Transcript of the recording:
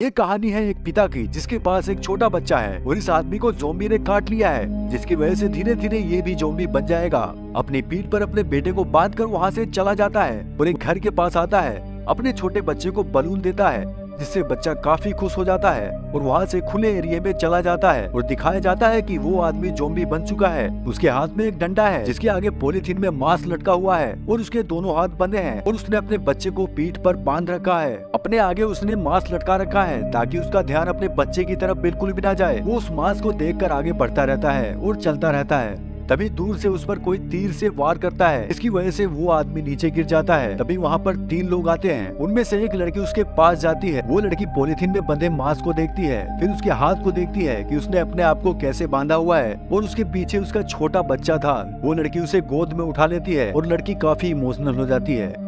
ये कहानी है एक पिता की जिसके पास एक छोटा बच्चा है और इस आदमी को ज़ॉम्बी ने काट लिया है, जिसकी वजह से धीरे धीरे ये भी ज़ॉम्बी बन जाएगा। अपनी पीठ पर अपने बेटे को बांध कर वहाँ से चला जाता है और एक घर के पास आता है, अपने छोटे बच्चे को बलून देता है, जिससे बच्चा काफी खुश हो जाता है और वहाँ से खुले एरिया में चला जाता है और दिखाया जाता है कि वो आदमी ज़ॉम्बी बन चुका है। उसके हाथ में एक डंडा है जिसके आगे पॉलीथीन में मांस लटका हुआ है और उसके दोनों हाथ बंधे हैं और उसने अपने बच्चे को पीठ पर बांध रखा है। अपने आगे उसने मांस लटका रखा है ताकि उसका ध्यान अपने बच्चे की तरफ बिल्कुल भी ना जाए। वो उस मांस को देखकर आगे बढ़ता रहता है और चलता रहता है। तभी दूर से उस पर कोई तीर से वार करता है, इसकी वजह से वो आदमी नीचे गिर जाता है। तभी वहाँ पर 3 लोग आते हैं, उनमें से एक लड़की उसके पास जाती है। वो लड़की पॉलीथीन में बंधे मांस को देखती है, फिर उसके हाथ को देखती है कि उसने अपने आप को कैसे बांधा हुआ है और उसके पीछे उसका छोटा बच्चा था। वो लड़की उसे गोद में उठा लेती है और लड़की काफी इमोशनल हो जाती है।